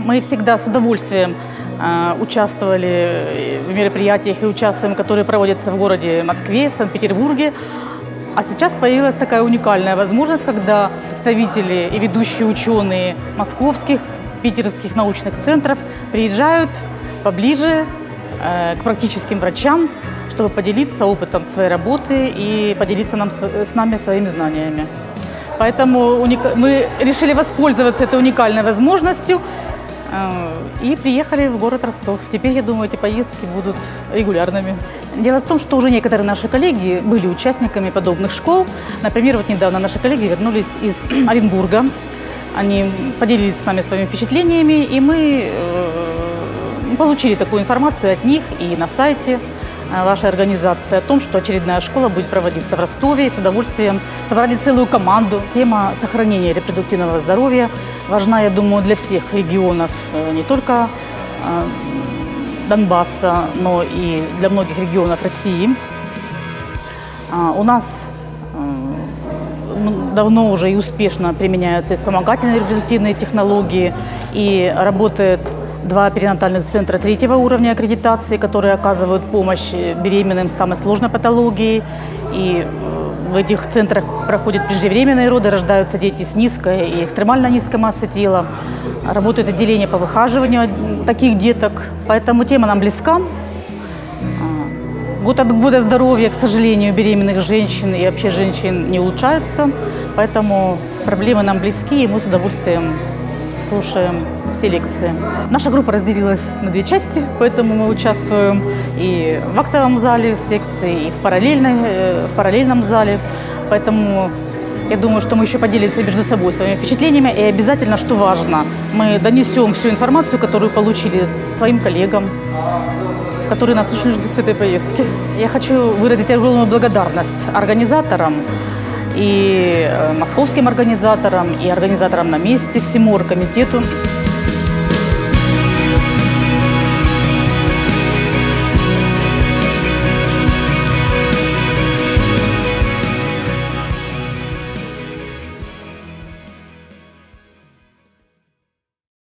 Мы всегда с удовольствием участвовали в мероприятиях и участвуем, которые проводятся в городе Москве, в Санкт-Петербурге. А сейчас появилась такая уникальная возможность, когда представители и ведущие ученые московских, питерских научных центров приезжают поближе к практическим врачам, чтобы поделиться опытом своей работы и поделиться с нами своими знаниями. Поэтому мы решили воспользоваться этой уникальной возможностью и приехали в город Ростов. Теперь, я думаю, эти поездки будут регулярными. Дело в том, что уже некоторые наши коллеги были участниками подобных школ. Например, вот недавно наши коллеги вернулись из Оренбурга. Они поделились с нами своими впечатлениями, и мы получили такую информацию от них и на сайте вашей организации о том, что очередная школа будет проводиться в Ростове. И с удовольствием собрали целую команду. Тема сохранения репродуктивного здоровья важна, я думаю, для всех регионов, не только Донбасса, но и для многих регионов России. У нас давно уже и успешно применяются и вспомогательные репродуктивные технологии, и работает 2 перинатальных центра 3-го уровня аккредитации, которые оказывают помощь беременным с самой сложной патологией. И в этих центрах проходят преждевременные роды, рождаются дети с низкой и экстремально низкой массой тела. Работают отделения по выхаживанию таких деток. Поэтому тема нам близка. Год от года здоровье, к сожалению, беременных женщин и вообще женщин не улучшается. Поэтому проблемы нам близки, и мы с удовольствием слушаем все лекции. Наша группа разделилась на 2 части, поэтому мы участвуем и в актовом зале в секции, и в параллельном зале. Поэтому я думаю, что мы еще поделимся между собой своими впечатлениями, и обязательно, что важно, мы донесем всю информацию, которую получили, своим коллегам, которые нас очень ждут с этой поездки. Я хочу выразить огромную благодарность организаторам, и московским организаторам, и организаторам на месте, всему оргкомитету.